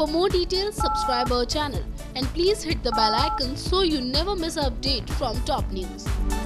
more details, subscribe our channel and please hit the bell icon so you never miss an update from top news.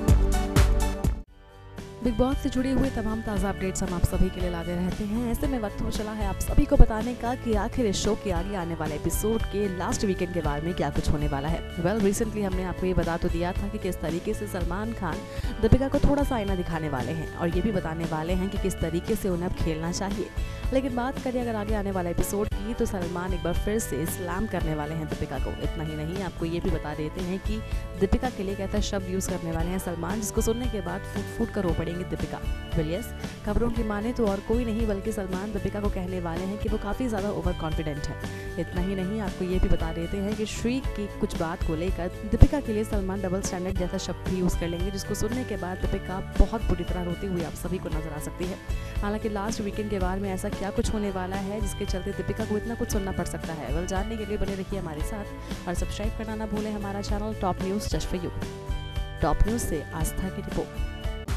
Bigg Boss से जुड़े हुए तमाम ताज़ा updates हम आप सभी के लिए लाते रहते हैं। ऐसे में वक्त हो चला है आप सभी को बताने का कि आखिर इस शो के आगे आने वाले एपिसोड के लास्ट वीकेंड के बारे में क्या कुछ होने वाला है। रिसेंटली हमने आपको ये बता तो दिया था कि किस तरीके से सलमान खान दीपिका को थोड़ा सा आईना दिखाने वाले हैं और ये भी बताने वाले हैं कि किस तरीके से उन्हें अब खेलना चाहिए। लेकिन बात करें अगर आगे आने वाला एपिसोड की तो सलमान एक बार फिर से स्लैम करने वाले हैं दीपिका को। इतना ही नहीं, आपको ये भी बता देते हैं कि दीपिका के लिए कहता शब्द यूज़ करने वाले हैं सलमान, जिसको सुनने के बाद फूट फूट कर रो पड़ेंगे दीपिका। यस, खबरों की माने तो और कोई नहीं बल्कि सलमान दीपिका को कहने वाले हैं कि वो काफ़ी ज़्यादा ओवर कॉन्फिडेंट है। इतना ही नहीं, आपको ये भी बता देते हैं कि श्री की कुछ बात को लेकर दीपिका के लिए सलमान डबल स्टैंडर्ड जैसा शब्द भी यूज़ कर लेंगे, जिसको सुनने के बाद दीपिका बहुत बुरी तरह रोती हुई आप सभी को नजर आ सकती है। हालांकि लास्ट वीकेंड के बारे में ऐसा क्या कुछ होने वाला है जिसके चलते दीपिका को इतना कुछ सुनना पड़ सकता है। जानने के लिए बने रहिए हमारे साथ और सब्सक्राइब करना ना भूलें हमारा channel top news just for you. Top news से आस्था की रिपोर्ट।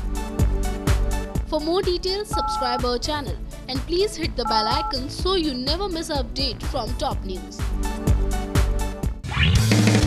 For more details, subscribe our channel and please hit the bell icon so you never miss an update from top news.